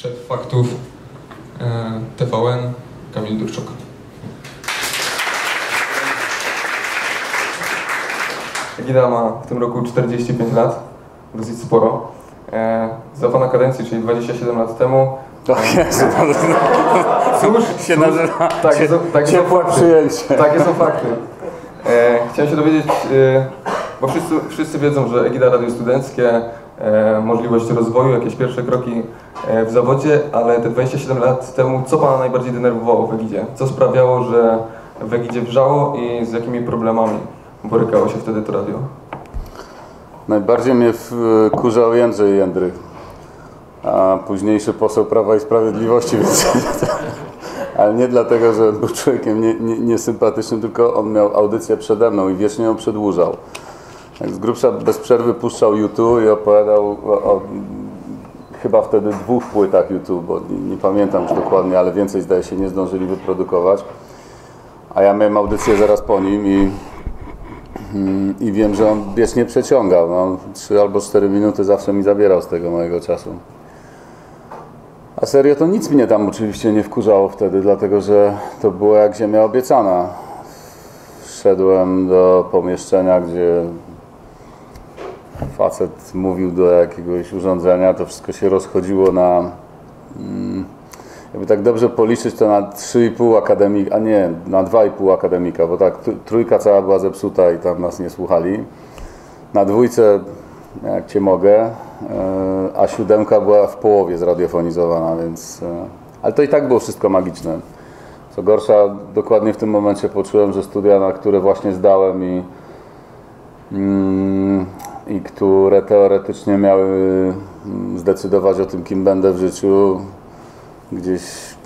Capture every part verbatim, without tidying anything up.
Szef faktów e, T V N Kamil Durczok. Egida ma w tym roku czterdzieści pięć lat, dosyć sporo. E, za pana kadencji, czyli dwadzieścia siedem lat temu. Tak jest, Cóż, się nazywa takie są, takie są fakty. Przyjęcie. Takie są fakty. E, chciałem się dowiedzieć, e, bo wszyscy, wszyscy wiedzą, że Egida Radio Studenckie, e, możliwość rozwoju, jakieś pierwsze kroki e, w zawodzie, ale te dwadzieścia siedem lat temu, co pana najbardziej denerwowało w Egidzie? Co sprawiało, że w Egidzie wrzało i z jakimi problemami borykało się wtedy to radio? Najbardziej mnie wkurzał Jędrzej Jędrych, a późniejszy poseł Prawa i Sprawiedliwości, więc ale nie dlatego, że był człowiekiem nie, nie, niesympatycznym, tylko on miał audycję przede mną i wiecznie ją przedłużał. Tak z grubsza bez przerwy puszczał YouTube i opowiadał o, o chyba wtedy dwóch płytach YouTube, bo nie, nie pamiętam już dokładnie, ale więcej zdaje się nie zdążyli wyprodukować. A ja miałem audycję zaraz po nim i, i wiem, że on wiecznie przeciągał. No, trzy albo cztery minuty zawsze mi zabierał z tego mojego czasu. A serio to nic mnie tam oczywiście nie wkurzało wtedy, dlatego że to było jak ziemia obiecana. Wszedłem do pomieszczenia, gdzie facet mówił do jakiegoś urządzenia, to wszystko się rozchodziło na, jakby tak dobrze policzyć, to na trzy i pół akademika, a nie, na dwa i pół akademika, bo tak trójka cała była zepsuta i tam nas nie słuchali. Na dwójce, jak cię mogę, a siódemka była w połowie zradiofonizowana, więc... Ale to i tak było wszystko magiczne. Co gorsza, dokładnie w tym momencie poczułem, że studia, na które właśnie zdałem i, mm, i które teoretycznie miały zdecydować o tym, kim będę w życiu, gdzieś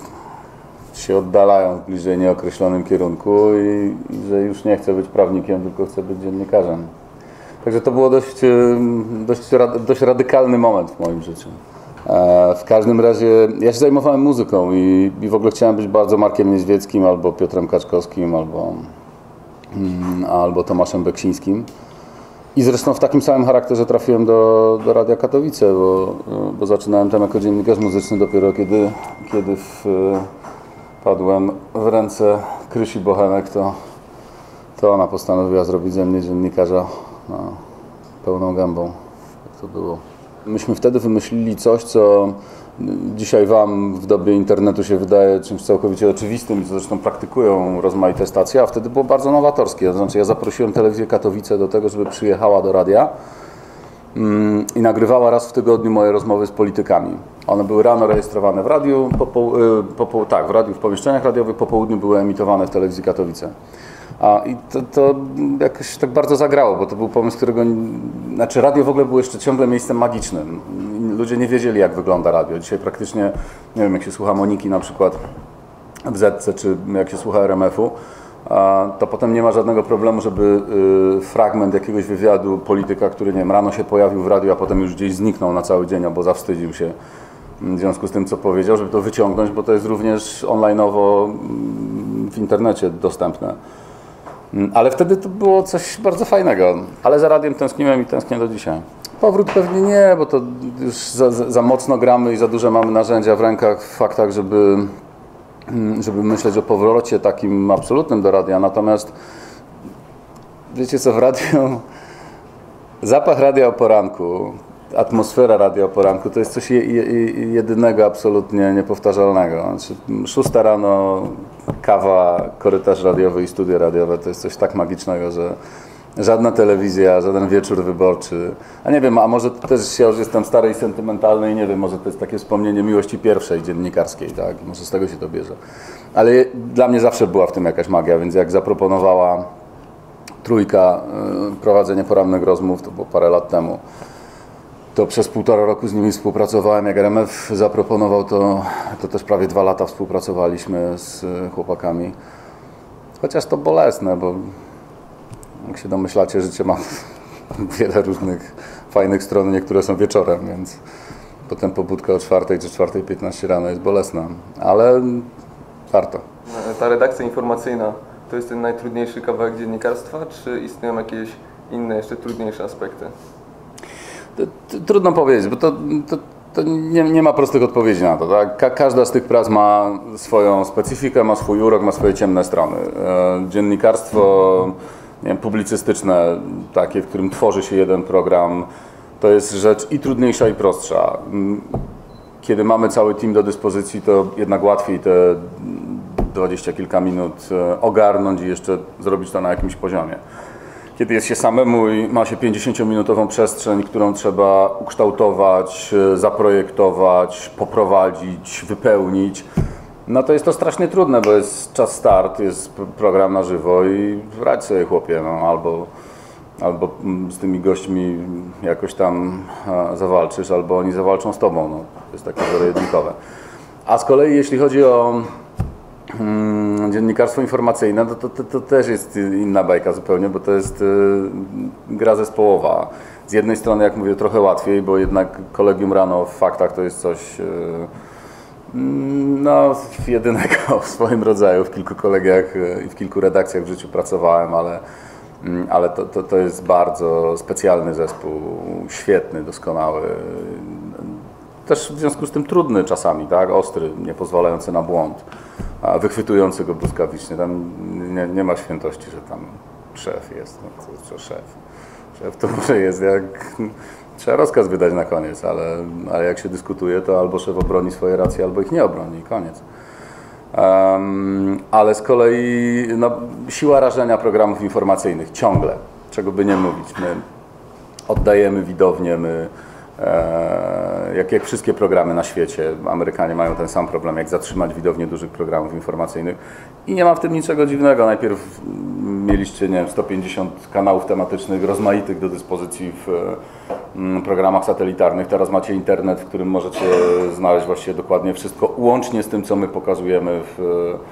się oddalają w bliżej nieokreślonym kierunku i, i że już nie chcę być prawnikiem, tylko chcę być dziennikarzem. Także to było dość, dość, dość radykalny moment w moim życiu. W każdym razie ja się zajmowałem muzyką i, i w ogóle chciałem być bardzo Markiem Niedźwieckim, albo Piotrem Kaczkowskim, albo, albo Tomaszem Beksińskim. I zresztą w takim samym charakterze trafiłem do, do Radia Katowice, bo, bo zaczynałem tam jako dziennikarz muzyczny dopiero kiedy, kiedy wpadłem w ręce Krysi Bochenek, to, to ona postanowiła zrobić ze mnie dziennikarza no, pełną gębą. Jak to było. Myśmy wtedy wymyślili coś, co dzisiaj wam w dobie internetu się wydaje czymś całkowicie oczywistym i co zresztą praktykują rozmaite stacje, a wtedy było bardzo nowatorskie. To znaczy ja zaprosiłem telewizję Katowice do tego, żeby przyjechała do radia mm, i nagrywała raz w tygodniu moje rozmowy z politykami. One były rano rejestrowane w radiu, po, po, po, po, tak, w radiu, w pomieszczeniach radiowych, po południu były emitowane w telewizji Katowice. A, I to, to jakoś tak bardzo zagrało, bo to był pomysł, którego... Znaczy radio w ogóle było jeszcze ciągle miejscem magicznym. Ludzie nie wiedzieli, jak wygląda radio. Dzisiaj praktycznie, nie wiem, jak się słucha Moniki na przykład w Zetce, czy jak się słucha R M F-u, to potem nie ma żadnego problemu, żeby fragment jakiegoś wywiadu polityka, który, nie wiem, rano się pojawił w radiu, a potem już gdzieś zniknął na cały dzień, bo zawstydził się w związku z tym, co powiedział, żeby to wyciągnąć, bo to jest również online'owo w internecie dostępne. Ale wtedy to było coś bardzo fajnego, ale za radiem tęskniłem i tęsknię do dzisiaj. Powrót pewnie nie, bo to już za, za, za mocno gramy i za duże mamy narzędzia w rękach, w faktach, żeby, żeby myśleć o powrocie takim absolutnym do radia. Natomiast wiecie co, w radiu, zapach radia o poranku, atmosfera radia o poranku to jest coś je, je, jedynego, absolutnie niepowtarzalnego. Znaczy, szósta rano, kawa, korytarz radiowy i studio radiowe to jest coś tak magicznego, że żadna telewizja, żaden wieczór wyborczy. A nie wiem, a może też ja już jestem stary i sentymentalny i nie wiem, może to jest takie wspomnienie miłości pierwszej dziennikarskiej, tak? Może z tego się to bierze. Ale dla mnie zawsze była w tym jakaś magia, więc jak zaproponowała Trójka prowadzenie porannych rozmów, to było parę lat temu, to przez półtora roku z nimi współpracowałem. Jak R M F zaproponował, to, to też prawie dwa lata współpracowaliśmy z chłopakami. Chociaż to bolesne, bo jak się domyślacie, życie ma wiele różnych fajnych stron, niektóre są wieczorem, więc potem pobudka o czwartej czy czwartej piętnaście rano jest bolesna, ale warto. Ta redakcja informacyjna to jest ten najtrudniejszy kawałek dziennikarstwa, czy istnieją jakieś inne, jeszcze trudniejsze aspekty? Trudno powiedzieć, bo to, to To nie, nie ma prostych odpowiedzi na to. Tak? Ka każda z tych prac ma swoją specyfikę, ma swój urok, ma swoje ciemne strony. E, dziennikarstwo nie wiem, publicystyczne, takie, w którym tworzy się jeden program, to jest rzecz i trudniejsza, i prostsza. Kiedy mamy cały team do dyspozycji, to jednak łatwiej te dwadzieścia kilka minut ogarnąć i jeszcze zrobić to na jakimś poziomie. Kiedy jest się samemu i ma się pięćdziesięciominutową przestrzeń, którą trzeba ukształtować, zaprojektować, poprowadzić, wypełnić, no to jest to strasznie trudne, bo jest czas start, jest program na żywo i radź sobie, chłopie, no, albo, albo z tymi gośćmi jakoś tam zawalczysz, albo oni zawalczą z tobą. No, to jest takie zero-jedynkowe. A z kolei jeśli chodzi o Hmm, dziennikarstwo informacyjne, to, to, to, to też jest inna bajka zupełnie, bo to jest y, gra zespołowa. Z jednej strony, jak mówię, trochę łatwiej, bo jednak kolegium rano w faktach to jest coś y, no, jedynego w swoim rodzaju. W kilku kolegiach i y, w kilku redakcjach w życiu pracowałem, ale, y, ale to, to, to jest bardzo specjalny zespół, świetny, doskonały. Też w związku z tym trudny czasami, tak? Ostry, nie pozwalający na błąd, a wychwytujący go błyskawicznie. Tam nie, nie ma świętości, że tam szef jest. No, co, co szef? Szef to może jest jak... Trzeba rozkaz wydać na koniec, ale, ale jak się dyskutuje, to albo szef obroni swoje racje, albo ich nie obroni i koniec. Um, ale z kolei no, siła rażenia programów informacyjnych ciągle, czego by nie mówić. My oddajemy widownię, my Jak, jak wszystkie programy na świecie, Amerykanie mają ten sam problem, jak zatrzymać widownię dużych programów informacyjnych i nie ma w tym niczego dziwnego. Najpierw mieliście, nie wiem, sto pięćdziesiąt kanałów tematycznych rozmaitych do dyspozycji w programach satelitarnych, teraz macie internet, w którym możecie znaleźć właściwie dokładnie wszystko, łącznie z tym, co my pokazujemy w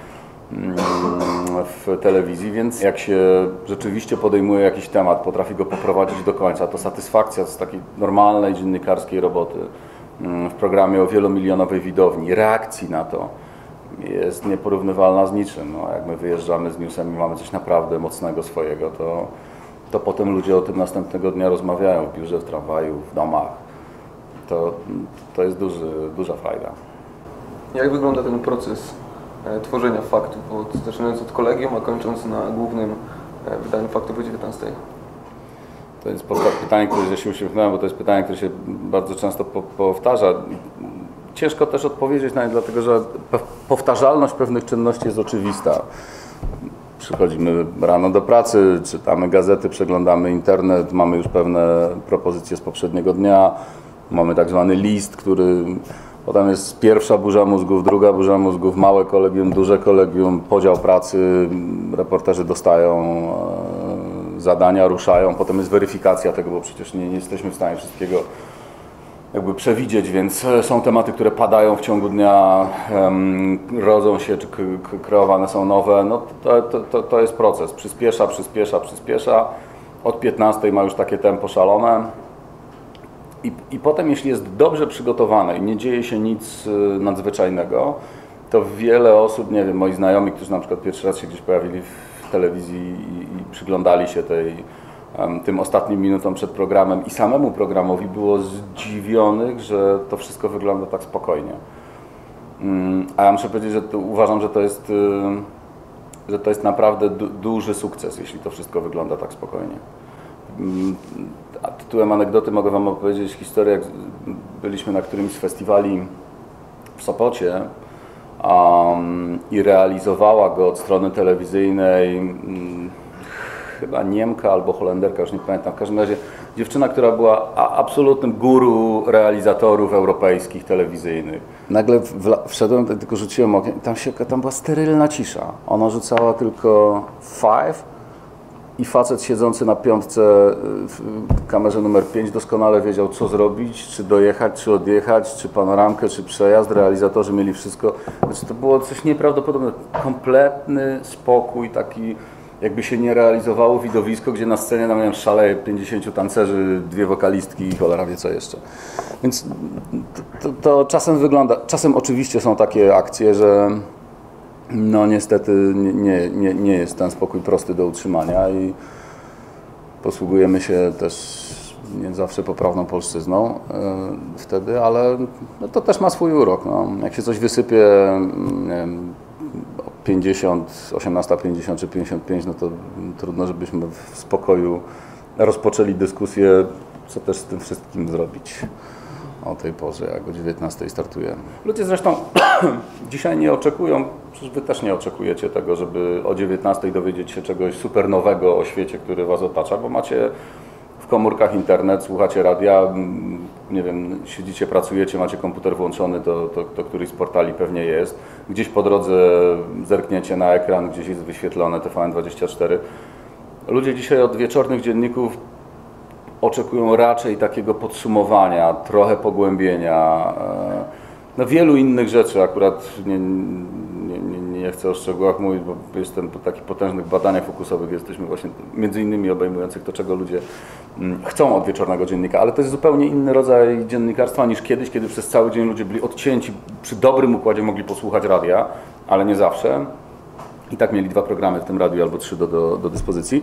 w telewizji, więc jak się rzeczywiście podejmuje jakiś temat, potrafi go poprowadzić do końca, to satysfakcja z takiej normalnej dziennikarskiej roboty w programie o wielomilionowej widowni, reakcji na to jest nieporównywalna z niczym. No, jak my wyjeżdżamy z newsem i mamy coś naprawdę mocnego swojego, to, to potem ludzie o tym następnego dnia rozmawiają w biurze, w tramwaju, w domach. To, to jest duży, duża frajda. Jak wygląda ten proces tworzenia faktów, od, zaczynając od kolegium, a kończąc na głównym wydaniu faktów o dziewiętnastej? To jest pytanie, które się uśmiechnąłem, bo to jest pytanie, które się bardzo często po, powtarza. Ciężko też odpowiedzieć na nie, dlatego że powtarzalność pewnych czynności jest oczywista. Przychodzimy rano do pracy, czytamy gazety, przeglądamy internet, mamy już pewne propozycje z poprzedniego dnia, mamy tak zwany list, który... Potem jest pierwsza burza mózgów, druga burza mózgów, małe kolegium, duże kolegium, podział pracy, reporterzy dostają e, zadania, ruszają, potem jest weryfikacja tego, bo przecież nie, nie jesteśmy w stanie wszystkiego jakby przewidzieć, więc są tematy, które padają w ciągu dnia, em, rodzą się, czy kreowane są nowe, no to, to, to, to jest proces, przyspiesza, przyspiesza, przyspiesza, od piętnastej ma już takie tempo szalone. I, I potem, jeśli jest dobrze przygotowane i nie dzieje się nic nadzwyczajnego, to wiele osób, nie wiem, moi znajomi, którzy na przykład pierwszy raz się gdzieś pojawili w telewizji i, i przyglądali się tej, um, tym ostatnim minutom przed programem i samemu programowi, było zdziwionych, że to wszystko wygląda tak spokojnie. Um, a ja muszę powiedzieć, że to, uważam, że to jest, um, że to jest naprawdę du duży sukces, jeśli to wszystko wygląda tak spokojnie. Um, A tytułem anegdoty mogę Wam opowiedzieć historię, jak byliśmy na którymś z festiwali w Sopocie um, i realizowała go od strony telewizyjnej um, chyba Niemka albo Holenderka, już nie pamiętam, w każdym razie dziewczyna, która była absolutnym guru realizatorów europejskich, telewizyjnych. Nagle wszedłem, tylko rzuciłem okiem, tam, się, tam była sterylna cisza. Ona rzucała tylko five. I facet siedzący na piątce w kamerze numer pięć doskonale wiedział, co zrobić, czy dojechać, czy odjechać, czy panoramkę, czy przejazd. Realizatorzy mieli wszystko. Znaczy, to było coś nieprawdopodobnego. Kompletny spokój, taki jakby się nie realizowało widowisko, gdzie na scenie nam szaleje pięćdziesięciu tancerzy, dwie wokalistki i cholera wie co jeszcze. Więc to, to, to czasem wygląda, czasem oczywiście są takie akcje, że no niestety nie, nie, nie jest ten spokój prosty do utrzymania i posługujemy się też nie zawsze poprawną polszczyzną wtedy, ale no to też ma swój urok. No. Jak się coś wysypie, nie wiem, pięćdziesiąt, osiemnasta pięćdziesiąt czy pięćdziesiąt pięć, no to trudno, żebyśmy w spokoju rozpoczęli dyskusję, co też z tym wszystkim zrobić o tej porze, jak o dziewiętnastej startujemy. Ludzie zresztą dzisiaj nie oczekują, przecież wy też nie oczekujecie tego, żeby o dziewiętnastej dowiedzieć się czegoś super nowego o świecie, który was otacza, bo macie w komórkach internet, słuchacie radia, nie wiem, siedzicie, pracujecie, macie komputer włączony, to, to, to któryś z portali pewnie jest. Gdzieś po drodze zerkniecie na ekran, gdzieś jest wyświetlone T V N dwadzieścia cztery. Ludzie dzisiaj od wieczornych dzienników oczekują raczej takiego podsumowania, trochę pogłębienia, no wielu innych rzeczy. Akurat nie, nie, nie, nie chcę o szczegółach mówić, bo jestem po takich potężnych badaniach fokusowych, jesteśmy właśnie między innymi obejmujących to, czego ludzie chcą od wieczornego dziennika, ale to jest zupełnie inny rodzaj dziennikarstwa niż kiedyś, kiedy przez cały dzień ludzie byli odcięci, przy dobrym układzie mogli posłuchać radia, ale nie zawsze. I tak mieli dwa programy w tym radiu albo trzy do, do, do dyspozycji.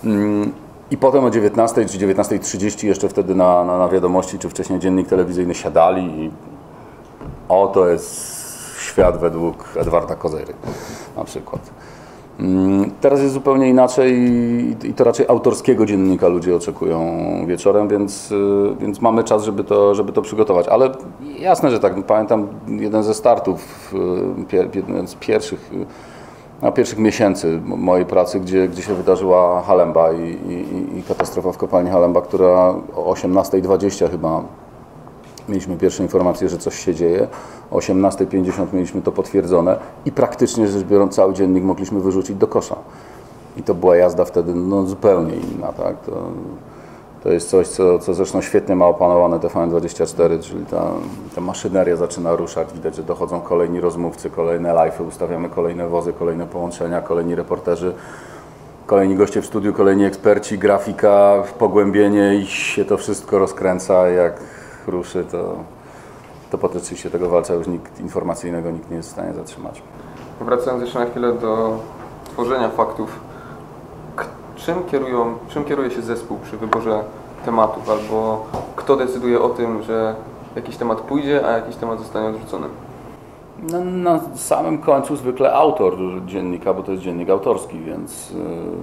I potem o dziewiętnastej czy dziewiętnastej trzydzieści jeszcze wtedy na, na, na wiadomości, czy wcześniej dziennik telewizyjny siadali i o, to jest świat według Edwarda Kozery na przykład. Teraz jest zupełnie inaczej i to raczej autorskiego dziennika ludzie oczekują wieczorem, więc, więc mamy czas, żeby to, żeby to przygotować. Ale jasne, że tak. Pamiętam jeden ze startów, jeden z pierwszych, no, pierwszych miesięcy mojej pracy, gdzie, gdzie się wydarzyła Halemba i, i, i katastrofa w kopalni Halemba, która o osiemnastej dwadzieścia chyba mieliśmy pierwsze informacje, że coś się dzieje. O osiemnastej pięćdziesiąt mieliśmy to potwierdzone i praktycznie rzecz biorąc cały dziennik mogliśmy wyrzucić do kosza. I to była jazda wtedy no, zupełnie inna. Tak? To, to jest coś, co, co zresztą świetnie ma opanowane T V N dwadzieścia cztery, czyli ta, ta maszyneria zaczyna ruszać. Widać, że dochodzą kolejni rozmówcy, kolejne live'y, ustawiamy kolejne wozy, kolejne połączenia, kolejni reporterzy, kolejni goście w studiu, kolejni eksperci, grafika, pogłębienie i się to wszystko rozkręca. Jak ruszy, to, to po się tego walca już nikt informacyjnego nikt nie jest w stanie zatrzymać. Wracając jeszcze na chwilę do tworzenia faktów, czym, kierują, czym kieruje się zespół przy wyborze tematów, albo kto decyduje o tym, że jakiś temat pójdzie, a jakiś temat zostanie odrzucony? No, na samym końcu zwykle autor dziennika, bo to jest dziennik autorski, więc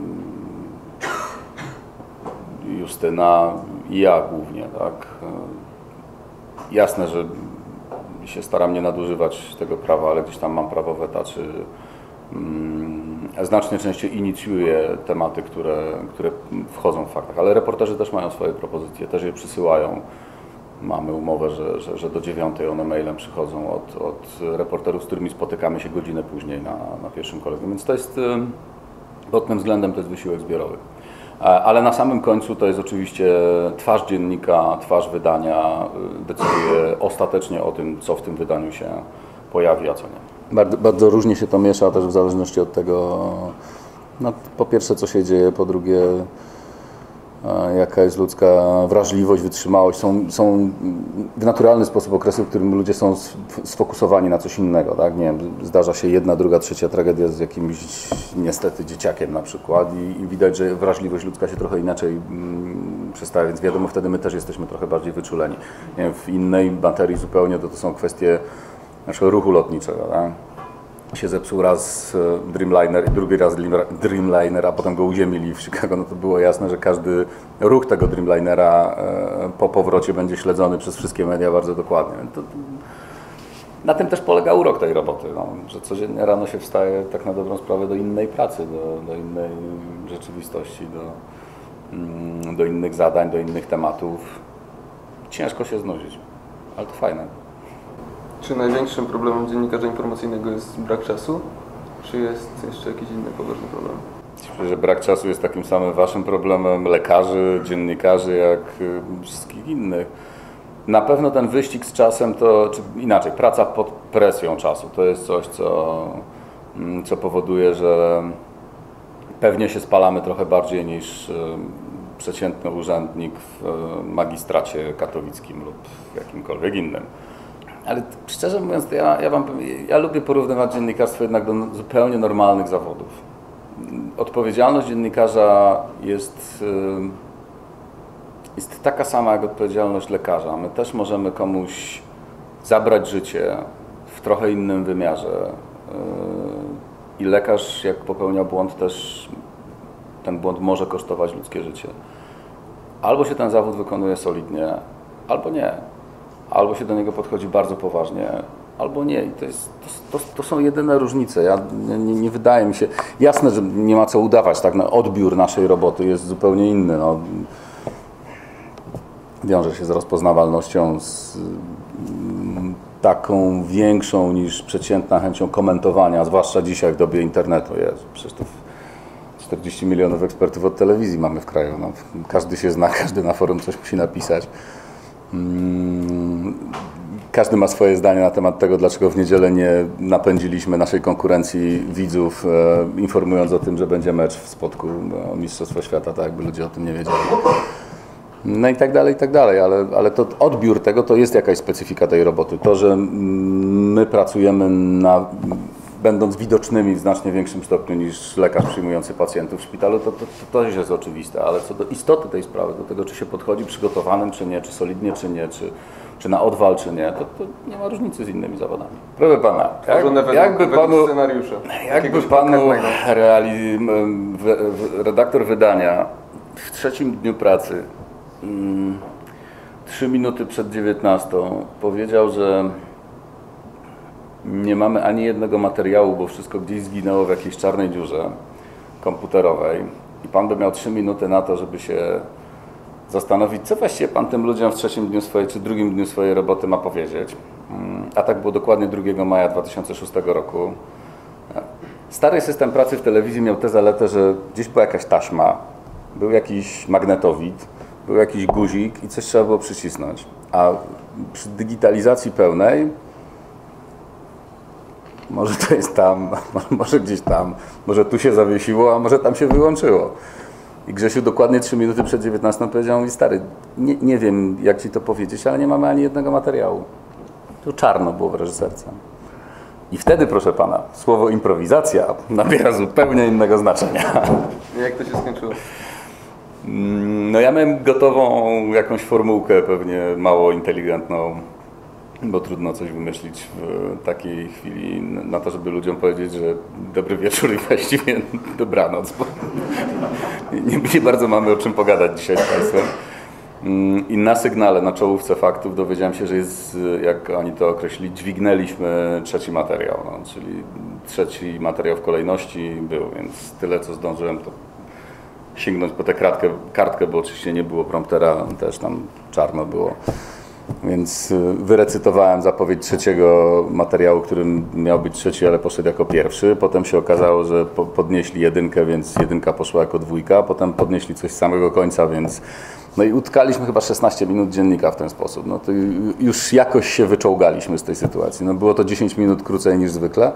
yy, Justyna i ja głównie, tak. Jasne, że się staram nie nadużywać tego prawa, ale gdzieś tam mam prawo weta, czy mm, znacznie częściej inicjuję tematy, które, które wchodzą w faktach, ale reporterzy też mają swoje propozycje, też je przysyłają. Mamy umowę, że, że, że do dziewiątej one mailem przychodzą od, od reporterów, z którymi spotykamy się godzinę później na, na pierwszym kolegium, więc to jest, pod tym względem to jest wysiłek zbiorowy. Ale na samym końcu to jest oczywiście twarz dziennika, twarz wydania decyduje ostatecznie o tym, co w tym wydaniu się pojawi, a co nie. Bardzo, bardzo różnie się to miesza też w zależności od tego, no, po pierwsze co się dzieje, po drugie jaka jest ludzka wrażliwość, wytrzymałość. Są, są w naturalny sposób okresy, w którym ludzie są sfokusowani na coś innego. Tak? Nie wiem, zdarza się jedna, druga, trzecia tragedia z jakimś niestety dzieciakiem na przykład i, i widać, że wrażliwość ludzka się trochę inaczej mm, przestawia, więc wiadomo, wtedy my też jesteśmy trochę bardziej wyczuleni. Nie wiem, w innej materii zupełnie to, to są kwestie naszego ruchu lotniczego. Tak? Się zepsuł raz Dreamliner i drugi raz Dreamliner, a potem go uziemili w Chicago, no to było jasne, że każdy ruch tego Dreamlinera po powrocie będzie śledzony przez wszystkie media bardzo dokładnie. To, na tym też polega urok tej roboty, no, że codziennie rano się wstaje tak na dobrą sprawę do innej pracy, do, do innej rzeczywistości, do, do innych zadań, do innych tematów. Ciężko się znudzić, ale to fajne. Czy największym problemem dziennikarza informacyjnego jest brak czasu? Czy jest jeszcze jakiś inny poważny problem? Myślę, że brak czasu jest takim samym waszym problemem lekarzy, dziennikarzy, jak wszystkich innych. Na pewno ten wyścig z czasem to, czy inaczej, praca pod presją czasu to jest coś, co, co powoduje, że pewnie się spalamy trochę bardziej niż przeciętny urzędnik w magistracie katowickim lub jakimkolwiek innym. Ale szczerze mówiąc, ja, ja, wam, ja lubię porównywać dziennikarstwo jednak do zupełnie normalnych zawodów. Odpowiedzialność dziennikarza jest jest taka sama jak odpowiedzialność lekarza. My też możemy komuś zabrać życie w trochę innym wymiarze. I lekarz, jak popełnia błąd, też ten błąd może kosztować ludzkie życie. Albo się ten zawód wykonuje solidnie, albo nie. Albo się do niego podchodzi bardzo poważnie, albo nie. I to, jest, to, to, to są jedyne różnice. Ja, nie, nie wydaje mi się... Jasne, że nie ma co udawać. Tak? No, odbiór naszej roboty jest zupełnie inny. No, wiąże się z rozpoznawalnością, z taką większą niż przeciętna chęcią komentowania, zwłaszcza dzisiaj w dobie internetu. Jezu, przecież to czterdzieści milionów ekspertów od telewizji mamy w kraju. No, każdy się zna, każdy na forum coś musi napisać. Każdy ma swoje zdanie na temat tego, dlaczego w niedzielę nie napędziliśmy naszej konkurencji widzów, e, informując o tym, że będzie mecz w Spodku o Mistrzostwo Świata, tak jakby ludzie o tym nie wiedzieli. No i tak dalej, i tak dalej, ale, ale to odbiór tego to jest jakaś specyfika tej roboty. To, że my pracujemy na, będąc widocznymi w znacznie większym stopniu niż lekarz przyjmujący pacjentów w szpitalu, to, to, to, to jest oczywiste, ale co do istoty tej sprawy, do tego, czy się podchodzi przygotowanym, czy nie, czy solidnie, czy nie, czy, czy na odwal, czy nie, to, to nie ma różnicy z innymi zawodami. Proszę pana, jak, jakby panu, jakby panu reali, redaktor wydania w trzecim dniu pracy, mm, trzy minuty przed dziewiętnastą powiedział, że nie mamy ani jednego materiału, bo wszystko gdzieś zginęło w jakiejś czarnej dziurze komputerowej i pan by miał trzy minuty na to, żeby się zastanowić, co właściwie pan tym ludziom w trzecim dniu swojej czy drugim dniu swojej roboty ma powiedzieć. A tak było dokładnie drugiego maja dwa tysiące szóstego roku. Stary system pracy w telewizji miał tę zaletę, że gdzieś była jakaś taśma, był jakiś magnetowid, był jakiś guzik i coś trzeba było przycisnąć. A przy digitalizacji pełnej może to jest tam, może gdzieś tam, może tu się zawiesiło, a może tam się wyłączyło. I Grzesiu dokładnie trzy minuty przed dziewiętnastą powiedział mi, stary, nie, nie wiem jak ci to powiedzieć, ale nie mamy ani jednego materiału. Tu czarno było w reżyserce. I wtedy, proszę pana, słowo improwizacja nabiera zupełnie innego znaczenia. Jak to się skończyło? No ja miałem gotową jakąś formułkę, pewnie mało inteligentną, bo trudno coś wymyślić w takiej chwili na to, żeby ludziom powiedzieć, że dobry wieczór i właściwie dobranoc, bo nie, nie bardzo mamy o czym pogadać dzisiaj z państwem. I na sygnale, na czołówce faktów dowiedziałem się, że jest, jak oni to określili, dźwignęliśmy trzeci materiał, no, czyli trzeci materiał w kolejności był, więc tyle co zdążyłem to sięgnąć po tę kartkę, kartkę, bo oczywiście nie było promptera, też tam czarno było. Więc wyrecytowałem zapowiedź trzeciego materiału, którym miał być trzeci, ale poszedł jako pierwszy. Potem się okazało, że podnieśli jedynkę, więc jedynka poszła jako dwójka. Potem podnieśli coś z samego końca, więc... No i utkaliśmy chyba szesnaście minut dziennika w ten sposób. No to już jakoś się wyczołgaliśmy z tej sytuacji. No było to dziesięć minut krócej niż zwykle.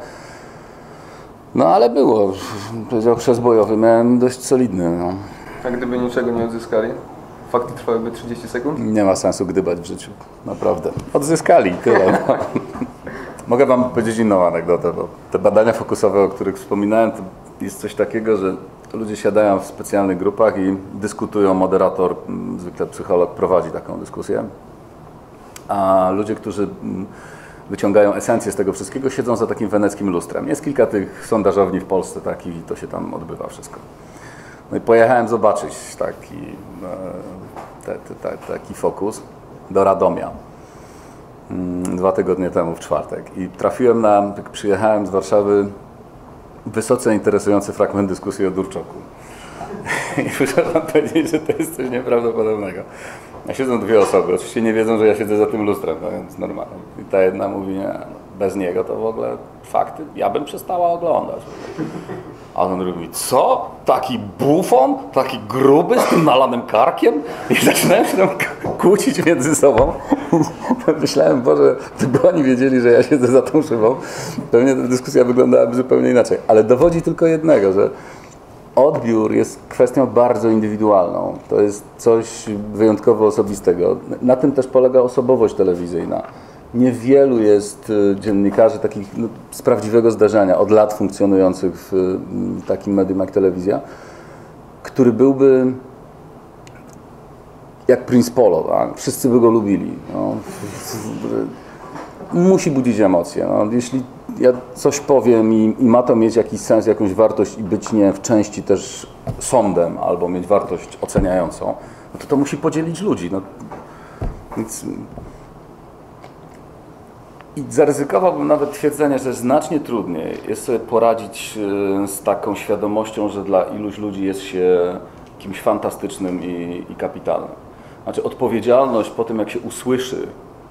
No ale było. Powiedział chrzest bojowy, miałem dość solidny. No. A gdyby niczego nie odzyskali? Fakty trwałyby trzydzieści sekund? Nie ma sensu gdybać w życiu, naprawdę. Odzyskali, tyle. No. Mogę wam powiedzieć inną anegdotę, bo te badania fokusowe, o których wspominałem, to jest coś takiego, że ludzie siadają w specjalnych grupach i dyskutują, moderator, zwykle psycholog, prowadzi taką dyskusję, a ludzie, którzy wyciągają esencję z tego wszystkiego, siedzą za takim weneckim lustrem. Jest kilka tych sondażowni w Polsce takich i to się tam odbywa wszystko. No i pojechałem zobaczyć taki, te, te, te, taki fokus do Radomia dwa tygodnie temu w czwartek i trafiłem na, jak przyjechałem z Warszawy, wysoce interesujący fragment dyskusji o Durczoku. I muszę wam powiedzieć, że to jest coś nieprawdopodobnego. A siedzą dwie osoby, oczywiście nie wiedzą, że ja siedzę za tym lustrem, no więc normalnie. I ta jedna mówi, nie, bez niego to w ogóle fakty, ja bym przestała oglądać. A on mówi, co? Taki bufon? Taki gruby z tym nalanym karkiem? I zaczynają się tam kłócić między sobą. Myślałem, Boże, gdyby oni wiedzieli, że ja siedzę za tą szybą, pewnie ta dyskusja wyglądałaby zupełnie inaczej. Ale dowodzi tylko jednego, że odbiór jest kwestią bardzo indywidualną. To jest coś wyjątkowo osobistego. Na tym też polega osobowość telewizyjna. Niewielu jest dziennikarzy takich no, z prawdziwego zdarzenia, od lat funkcjonujących w takim medium jak telewizja, który byłby jak Prince Polo, tak? Wszyscy by go lubili. No. Musi budzić emocje. No. Jeśli ja coś powiem i, i ma to mieć jakiś sens, jakąś wartość i być nie w części też sądem albo mieć wartość oceniającą, no to to musi podzielić ludzi. No. Więc... I zaryzykowałbym nawet twierdzenie, że znacznie trudniej jest sobie poradzić z taką świadomością, że dla iluś ludzi jest się kimś fantastycznym i, i kapitalnym. Znaczy odpowiedzialność po tym, jak się usłyszy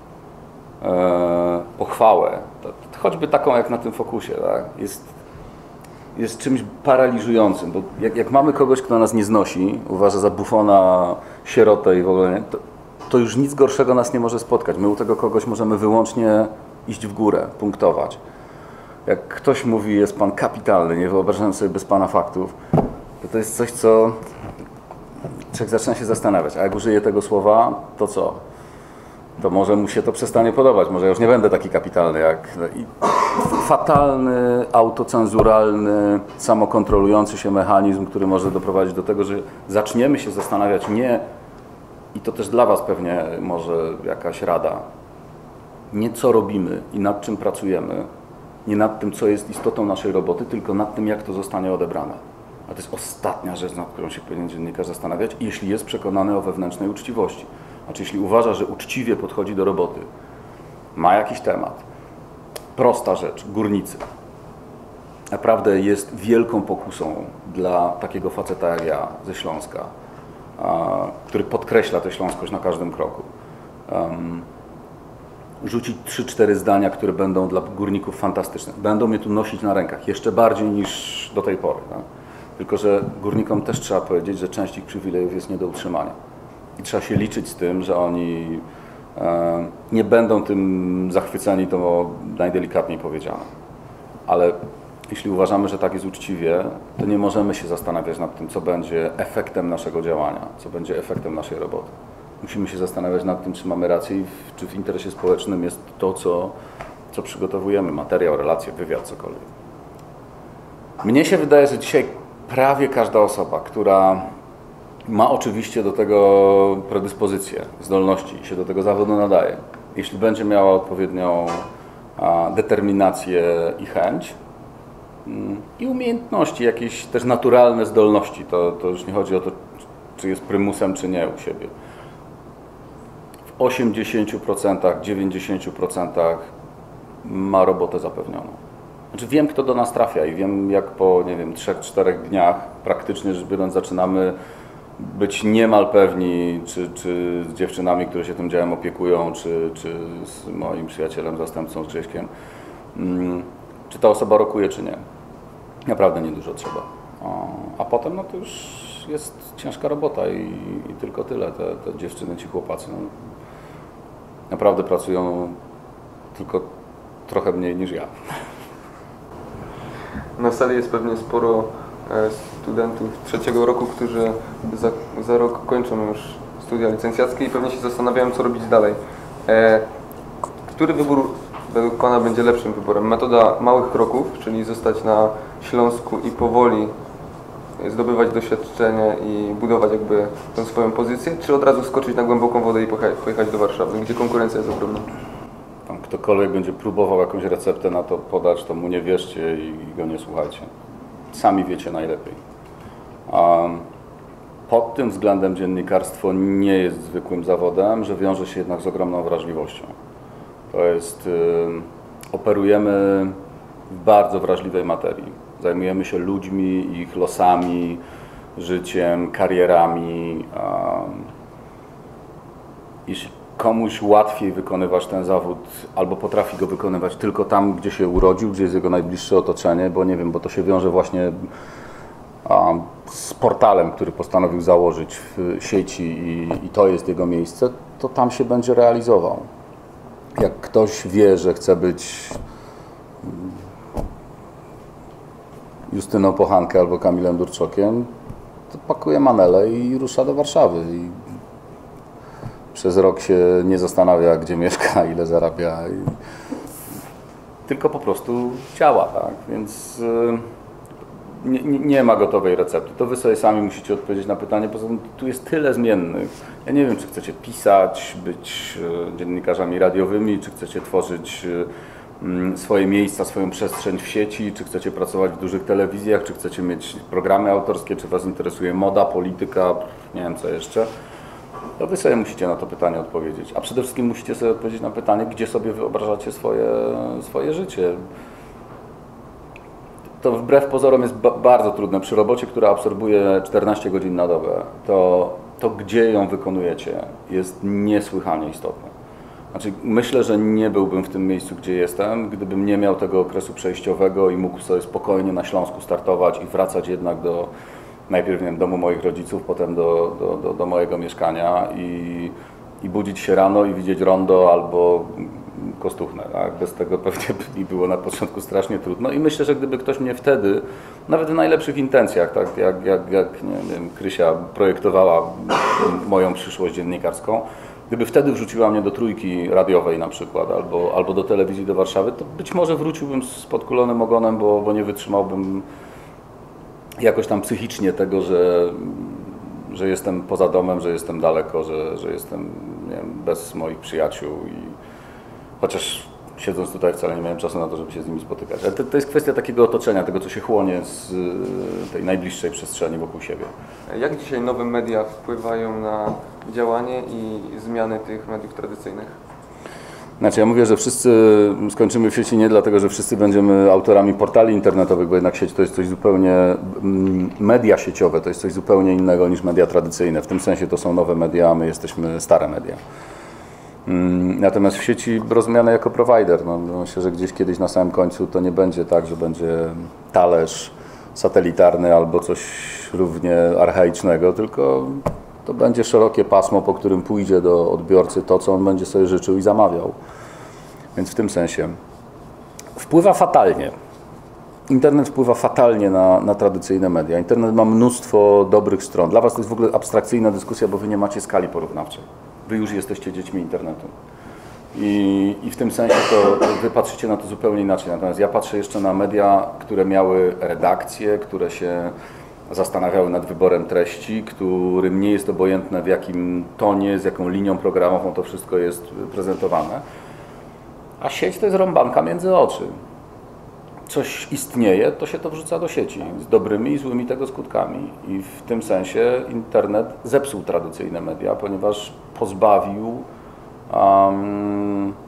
e, pochwałę, to, to choćby taką jak na tym fokusie, tak, jest, jest czymś paraliżującym, bo jak, jak mamy kogoś, kto nas nie znosi, uważa za bufona, sierotę i w ogóle, nie, to, to już nic gorszego nas nie może spotkać. My u tego kogoś możemy wyłącznie iść w górę, punktować. Jak ktoś mówi, jest pan kapitalny, nie wyobrażam sobie bez pana faktów, to to jest coś, co człowiek zaczyna się zastanawiać, a jak użyje tego słowa, to co? To może mu się to przestanie podobać, może ja już nie będę taki kapitalny jak... I fatalny, autocenzuralny, samokontrolujący się mechanizm, który może doprowadzić do tego, że zaczniemy się zastanawiać nie, i to też dla was pewnie może jakaś rada, nie co robimy i nad czym pracujemy, nie nad tym, co jest istotą naszej roboty, tylko nad tym, jak to zostanie odebrane. A to jest ostatnia rzecz, nad którą się powinien dziennikarz zastanawiać, jeśli jest przekonany o wewnętrznej uczciwości. Znaczy, jeśli uważa, że uczciwie podchodzi do roboty, ma jakiś temat, prosta rzecz, górnicy. Naprawdę jest wielką pokusą dla takiego faceta jak ja ze Śląska, który podkreśla tę śląskość na każdym kroku. Um, rzucić trzy cztery zdania, które będą dla górników fantastyczne. Będą mnie tu nosić na rękach, jeszcze bardziej niż do tej pory. Tak? Tylko że górnikom też trzeba powiedzieć, że część ich przywilejów jest nie do utrzymania. I trzeba się liczyć z tym, że oni e, nie będą tym zachwyceni, to najdelikatniej powiedziane. Ale jeśli uważamy, że tak jest uczciwie, to nie możemy się zastanawiać nad tym, co będzie efektem naszego działania, co będzie efektem naszej roboty. Musimy się zastanawiać nad tym, czy mamy rację i w, czy w interesie społecznym jest to, co, co przygotowujemy, materiał, relacje, wywiad, cokolwiek. Mnie się wydaje, że dzisiaj prawie każda osoba, która ma oczywiście do tego predyspozycje, zdolności i się do tego zawodu nadaje, jeśli będzie miała odpowiednią a, determinację i chęć mm, i umiejętności, jakieś też naturalne zdolności, to, to już nie chodzi o to, czy jest prymusem, czy nie u siebie. W osiemdziesięciu procentach, dziewięćdziesięciu procentach ma robotę zapewnioną. Znaczy wiem, kto do nas trafia i wiem, jak po, nie wiem, trzech, czterech dniach praktycznie rzecz biorąc zaczynamy być niemal pewni, czy, czy z dziewczynami, które się tym działem opiekują, czy, czy z moim przyjacielem, zastępcą, z Grześkiem, hmm, czy ta osoba rokuje, czy nie. Naprawdę niedużo trzeba. O, a potem no to już jest ciężka robota i, i tylko tyle. Te, te dziewczyny, ci chłopacy no, naprawdę pracują tylko trochę mniej niż ja. Na sali jest pewnie sporo studentów trzeciego roku, którzy za, za rok kończą już studia licencjackie i pewnie się zastanawiają, co robić dalej. E, który wybór według Pana będzie lepszym wyborem? Metoda małych kroków, czyli zostać na Śląsku i powoli zdobywać doświadczenie i budować jakby tę swoją pozycję, czy od razu skoczyć na głęboką wodę i pojechać do Warszawy, gdzie konkurencja jest ogromna? Tam ktokolwiek będzie próbował jakąś receptę na to podać, to mu nie wierzcie i go nie słuchajcie. Sami wiecie najlepiej. Um, pod tym względem dziennikarstwo nie jest zwykłym zawodem, że wiąże się jednak z ogromną wrażliwością. To jest, um, operujemy w bardzo wrażliwej materii. Zajmujemy się ludźmi, ich losami, życiem, karierami. Um, jeśli komuś łatwiej wykonywać ten zawód, albo potrafi go wykonywać tylko tam, gdzie się urodził, gdzie jest jego najbliższe otoczenie, bo nie wiem, bo to się wiąże właśnie a, z portalem, który postanowił założyć w sieci i, i to jest jego miejsce, to tam się będzie realizował. Jak ktoś wie, że chce być Justyną Pochankę albo Kamilem Durczokiem, to pakuje manele i rusza do Warszawy. I przez rok się nie zastanawia, gdzie mieszka, ile zarabia. I tylko po prostu działa, tak? Więc nie, nie ma gotowej recepty. To wy sobie sami musicie odpowiedzieć na pytanie, poza tym tu jest tyle zmiennych. Ja nie wiem, czy chcecie pisać, być dziennikarzami radiowymi, czy chcecie tworzyć swoje miejsca, swoją przestrzeń w sieci, czy chcecie pracować w dużych telewizjach, czy chcecie mieć programy autorskie, czy was interesuje moda, polityka, nie wiem co jeszcze. To wy sobie musicie na to pytanie odpowiedzieć. A przede wszystkim musicie sobie odpowiedzieć na pytanie, gdzie sobie wyobrażacie swoje, swoje życie. To wbrew pozorom jest ba bardzo trudne. Przy robocie, która absorbuje czternaście godzin na dobę, to, to gdzie ją wykonujecie jest niesłychanie istotne. Znaczy, myślę, że nie byłbym w tym miejscu, gdzie jestem, gdybym nie miał tego okresu przejściowego i mógł sobie spokojnie na Śląsku startować i wracać jednak do najpierw nie wiem, domu moich rodziców, potem do, do, do, do mojego mieszkania i, i budzić się rano i widzieć rondo albo Kostuchnę. Tak? Bez tego pewnie mi było na początku strasznie trudno i myślę, że gdyby ktoś mnie wtedy, nawet w najlepszych intencjach, tak jak, jak, jak nie wiem, Krysia projektowała moją przyszłość dziennikarską, gdyby wtedy wrzuciła mnie do Trójki radiowej na przykład, albo, albo do telewizji do Warszawy, to być może wróciłbym z podkulonym ogonem, bo, bo nie wytrzymałbym jakoś tam psychicznie tego, że, że jestem poza domem, że jestem daleko, że, że jestem nie wiem, bez moich przyjaciół i chociaż siedząc tutaj wcale nie miałem czasu na to, żeby się z nimi spotykać. Ale to, to jest kwestia takiego otoczenia, tego co się chłonie z tej najbliższej przestrzeni wokół siebie. Jak dzisiaj nowe media wpływają na działanie i zmiany tych mediów tradycyjnych? Znaczy ja mówię, że wszyscy skończymy w sieci nie dlatego, że wszyscy będziemy autorami portali internetowych, bo jednak sieć to jest coś zupełnie, media sieciowe to jest coś zupełnie innego niż media tradycyjne. W tym sensie to są nowe media, a my jesteśmy stare media. Natomiast w sieci rozumiane jako prowajder, no, myślę, że gdzieś kiedyś na samym końcu to nie będzie tak, że będzie talerz satelitarny albo coś równie archaicznego, tylko to będzie szerokie pasmo, po którym pójdzie do odbiorcy to, co on będzie sobie życzył i zamawiał. Więc w tym sensie wpływa fatalnie. Internet wpływa fatalnie na, na tradycyjne media. Internet ma mnóstwo dobrych stron. Dla was to jest w ogóle abstrakcyjna dyskusja, bo wy nie macie skali porównawczej. Wy już jesteście dziećmi internetu. I, i w tym sensie to wy patrzycie na to zupełnie inaczej. Natomiast ja patrzę jeszcze na media, które miały redakcje, które się zastanawiały nad wyborem treści, którym nie jest obojętne w jakim tonie, z jaką linią programową to wszystko jest prezentowane. A sieć to jest rąbanka między oczy. Coś istnieje, to się to wrzuca do sieci z dobrymi i złymi tego skutkami. I w tym sensie internet zepsuł tradycyjne media, ponieważ pozbawił um,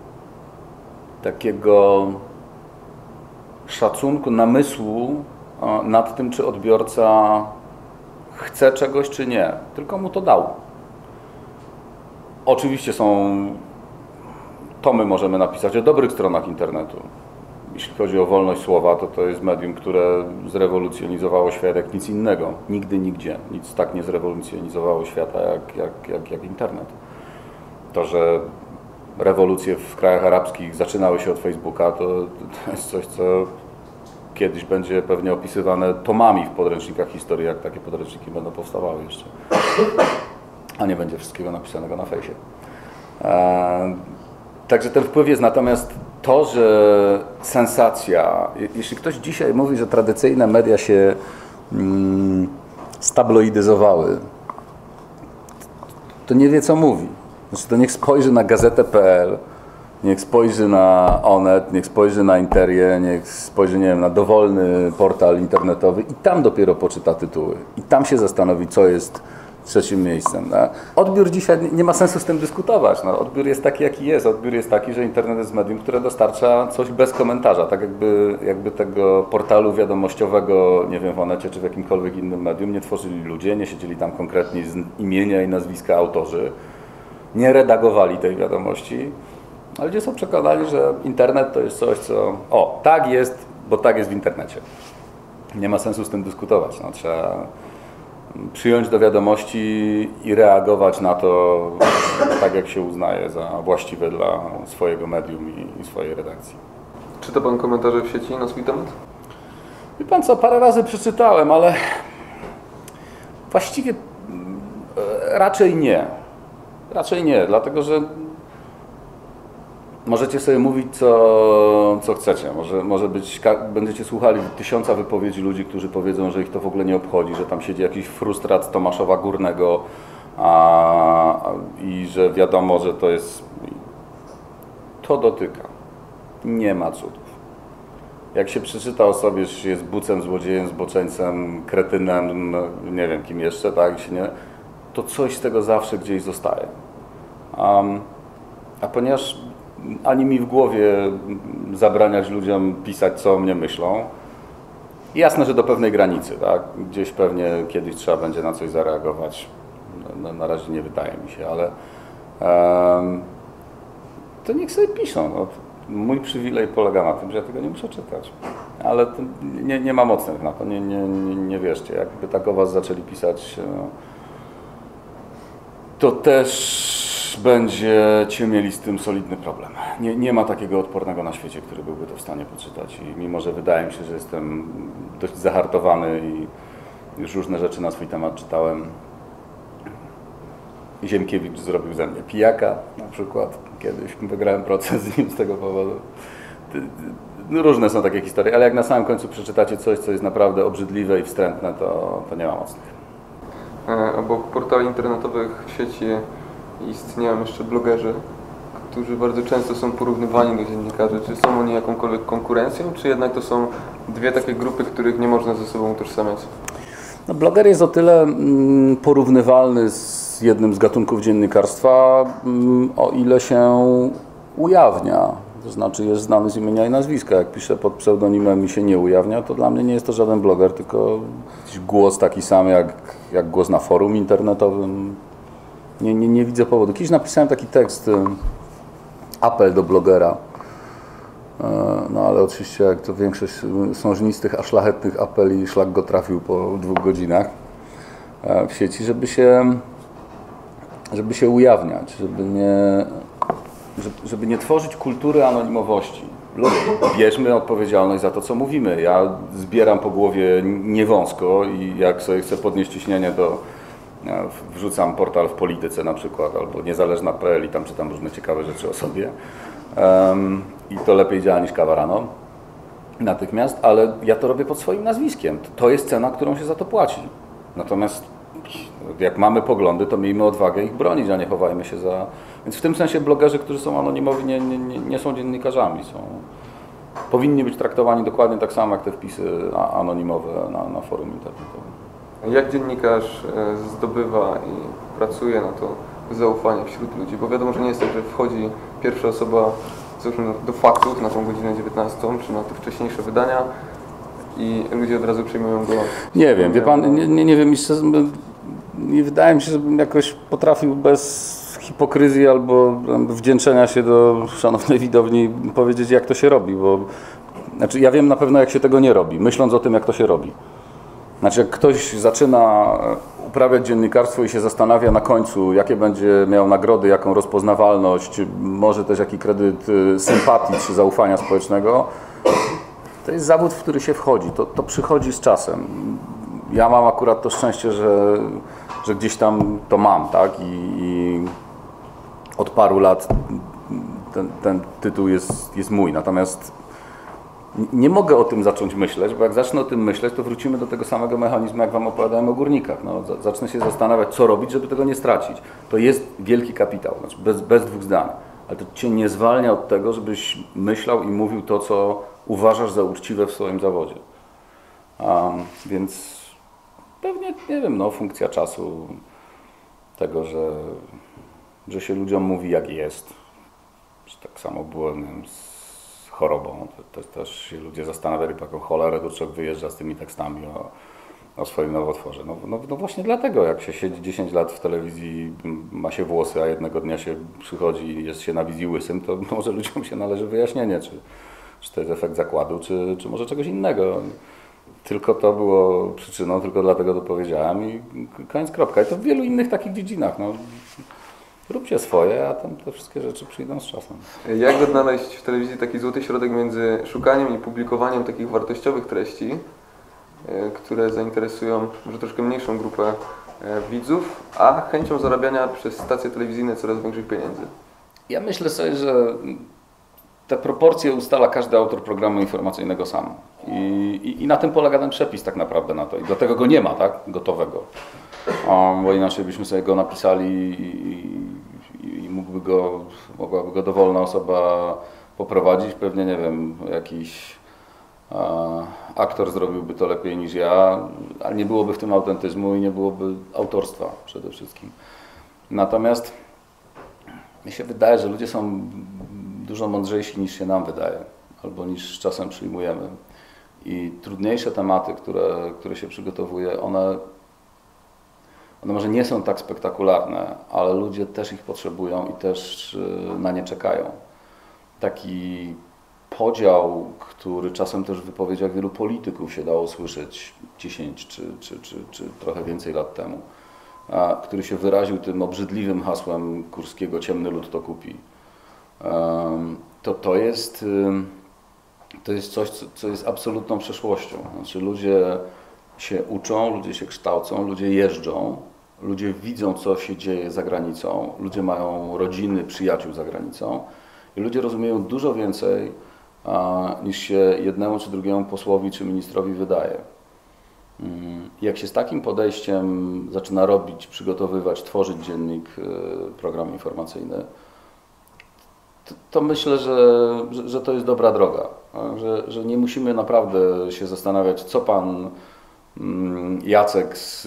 takiego szacunku, namysłu nad tym, czy odbiorca chce czegoś, czy nie. Tylko mu to dał. Oczywiście są, to my możemy napisać o dobrych stronach internetu. Jeśli chodzi o wolność słowa, to to jest medium, które zrewolucjonizowało świat jak nic innego. Nigdy, nigdzie. Nic tak nie zrewolucjonizowało świata jak, jak, jak, jak internet. To, że rewolucje w krajach arabskich zaczynały się od Facebooka, to, to jest coś, co kiedyś będzie pewnie opisywane tomami w podręcznikach historii, jak takie podręczniki będą powstawały jeszcze. A nie będzie wszystkiego napisanego na fejsie. Eee, także ten wpływ jest, natomiast to, że sensacja, jeśli ktoś dzisiaj mówi, że tradycyjne media się mm, stabloidyzowały, to nie wie, co mówi. Znaczy, to niech spojrzy na gazetę kropka pe el, niech spojrzy na Onet, niech spojrzy na Interię, niech spojrzy, nie wiem, na dowolny portal internetowy i tam dopiero poczyta tytuły. I tam się zastanowi, co jest trzecim miejscem. No. Odbiór dzisiaj, nie ma sensu z tym dyskutować. No, odbiór jest taki, jaki jest. Odbiór jest taki, że internet jest medium, które dostarcza coś bez komentarza. Tak jakby, jakby tego portalu wiadomościowego, nie wiem, w Onecie czy w jakimkolwiek innym medium nie tworzyli ludzie, nie siedzieli tam konkretnie z imienia i nazwiska autorzy, nie redagowali tej wiadomości. A ludzie są przekonani, że internet to jest coś, co... O, tak jest, bo tak jest w internecie. Nie ma sensu z tym dyskutować. No, trzeba przyjąć do wiadomości i reagować na to tak, jak się uznaje za właściwe dla swojego medium i, i swojej redakcji. Czyta pan komentarze w sieci na swój temat? Wie pan co, parę razy przeczytałem, ale właściwie raczej nie. Raczej nie, dlatego że Możecie sobie mówić, co, co chcecie. Może, może być, będziecie słuchali tysiąca wypowiedzi ludzi, którzy powiedzą, że ich to w ogóle nie obchodzi, że tam siedzi jakiś frustrat Tomaszowa Górnego a, i że wiadomo, że to jest... To dotyka. Nie ma cudów. Jak się przeczyta o sobie, że jest bucem, złodziejem, zboczeńcem, kretynem, no, nie wiem kim jeszcze, tak, się nie, to coś z tego zawsze gdzieś zostaje. Um, a ponieważ ani mi w głowie zabraniać ludziom pisać, co o mnie myślą, jasne, że do pewnej granicy, tak, gdzieś pewnie kiedyś trzeba będzie na coś zareagować, no, na razie nie wydaje mi się, ale um, to niech sobie piszą. No. Mój przywilej polega na tym, że ja tego nie muszę czytać, ale to nie, nie ma mocnych na to, nie, nie, nie, nie wierzcie. Jakby tak o was zaczęli pisać, to też będziecie mieli z tym solidny problem. Nie, nie ma takiego odpornego na świecie, który byłby to w stanie poczytać i mimo, że wydaje mi się, że jestem dość zahartowany i już różne rzeczy na swój temat czytałem. Ziemkiewicz zrobił ze mnie pijaka na przykład. Kiedyś wygrałem proces z nim z tego powodu. No, różne są takie historie, ale jak na samym końcu przeczytacie coś, co jest naprawdę obrzydliwe i wstrętne, to, to nie ma mocnych. Obok portali internetowych w sieci istnieją jeszcze blogerzy, którzy bardzo często są porównywani do dziennikarzy. Czy są oni jakąkolwiek konkurencją, czy jednak to są dwie takie grupy, których nie można ze sobą utożsamiać? No, bloger jest o tyle mm, porównywalny z jednym z gatunków dziennikarstwa, mm, o ile się ujawnia. To znaczy jest znany z imienia i nazwiska. Jak pisze pod pseudonimem i się nie ujawnia, to dla mnie nie jest to żaden bloger, tylko jakiś głos taki sam jak, jak głos na forum internetowym. Nie, nie, nie widzę powodu. Kiedyś napisałem taki tekst, apel do blogera. No ale oczywiście jak to większość sążnistych, a szlachetnych apeli, szlak go trafił po dwóch godzinach w sieci, żeby się, żeby się ujawniać, żeby nie, żeby nie tworzyć kultury anonimowości. Bierzmy odpowiedzialność za to, co mówimy. Ja zbieram po głowie niewąsko i jak sobie chcę podnieść ciśnienie, to wrzucam portal w polityce na przykład, albo niezależna kropka pe el i tam czytam różne ciekawe rzeczy o sobie. Um, I to lepiej działa niż kawa rano, natychmiast, ale ja to robię pod swoim nazwiskiem. To jest cena, którą się za to płaci. Natomiast jak mamy poglądy, to miejmy odwagę ich bronić, a nie chowajmy się za... Więc w tym sensie blogerzy, którzy są anonimowi, nie, nie, nie, nie są dziennikarzami. Są... Powinni być traktowani dokładnie tak samo, jak te wpisy anonimowe na, na forum internetowym. Jak dziennikarz zdobywa i pracuje na to zaufanie wśród ludzi? Bo wiadomo, że nie jest tak, że wchodzi pierwsza osoba do faktów na tą godzinę dziewiętnastą, czy na te wcześniejsze wydania i ludzie od razu przyjmują go. Nie wiem, wie pan, nie, nie, nie wiem, jeszcze, nie wydaje mi się, żebym jakoś potrafił bez hipokryzji albo wdzięczenia się do szanownej widowni powiedzieć, jak to się robi, bo znaczy ja wiem na pewno, jak się tego nie robi, myśląc o tym, jak to się robi. Znaczy, jak ktoś zaczyna uprawiać dziennikarstwo i się zastanawia na końcu, jakie będzie miał nagrody, jaką rozpoznawalność, może też jaki kredyt sympatii czy zaufania społecznego, to jest zawód, w który się wchodzi. To, to przychodzi z czasem. Ja mam akurat to szczęście, że, że gdzieś tam to mam, tak? I, i od paru lat ten, ten tytuł jest, jest mój. Natomiast nie mogę o tym zacząć myśleć, bo jak zacznę o tym myśleć, to wrócimy do tego samego mechanizmu, jak wam opowiadałem o górnikach. No, zacznę się zastanawiać, co robić, żeby tego nie stracić. To jest wielki kapitał, znaczy bez, bez dwóch zdań. Ale to cię nie zwalnia od tego, żebyś myślał i mówił to, co uważasz za uczciwe w swoim zawodzie. Um, więc pewnie, nie wiem, no, funkcja czasu, tego, że, że się ludziom mówi, jak jest. Że tak samo było, nie wiem, z chorobą. To, to też się ludzie zastanawiali, po jaką cholerę Dworczak wyjeżdża z tymi tekstami o, o swoim nowotworze. No, no, no właśnie dlatego, jak się siedzi dziesięć lat w telewizji, ma się włosy, a jednego dnia się przychodzi i jest się na wizji łysym, to może ludziom się należy wyjaśnienie, czy, czy to jest efekt zakładu, czy, czy może czegoś innego. Tylko to było przyczyną, tylko dlatego to powiedziałem i koniec, kropka. I to w wielu innych takich dziedzinach. No. Róbcie swoje, a tam te wszystkie rzeczy przyjdą z czasem. Jak odnaleźć w telewizji taki złoty środek między szukaniem i publikowaniem takich wartościowych treści, które zainteresują może troszkę mniejszą grupę widzów, a chęcią zarabiania przez stacje telewizyjne coraz większych pieniędzy? Ja myślę sobie, że te proporcje ustala każdy autor programu informacyjnego sam. I, i, i na tym polega ten przepis tak naprawdę na to. I dlatego go nie ma, tak, gotowego. O, bo inaczej byśmy sobie go napisali i, i, i mógłby go, mogłaby go dowolna osoba poprowadzić. Pewnie, nie wiem, jakiś e, aktor zrobiłby to lepiej niż ja, ale nie byłoby w tym autentyzmu i nie byłoby autorstwa przede wszystkim. Natomiast mi się wydaje, że ludzie są dużo mądrzejsi niż się nam wydaje, albo niż czasem przyjmujemy. I trudniejsze tematy, które, które się przygotowuje, one, one może nie są tak spektakularne, ale ludzie też ich potrzebują i też na nie czekają. Taki podział, który czasem też w wypowiedziach wielu polityków się dało słyszeć dziesięć czy, czy, czy, czy trochę więcej lat temu, a, który się wyraził tym obrzydliwym hasłem Kurskiego "ciemny lud to kupi". Um, to, to, jest, to jest coś, co, co jest absolutną przeszłością. Znaczy ludzie się uczą, ludzie się kształcą, ludzie jeżdżą, ludzie widzą, co się dzieje za granicą, ludzie mają rodziny, przyjaciół za granicą i ludzie rozumieją dużo więcej a, niż się jednemu czy drugiemu posłowi czy ministrowi wydaje. Um, jak się z takim podejściem zaczyna robić, przygotowywać, tworzyć dziennik, program informacyjny, To, to myślę, że, że, że to jest dobra droga, że, że nie musimy naprawdę się zastanawiać, co pan Jacek z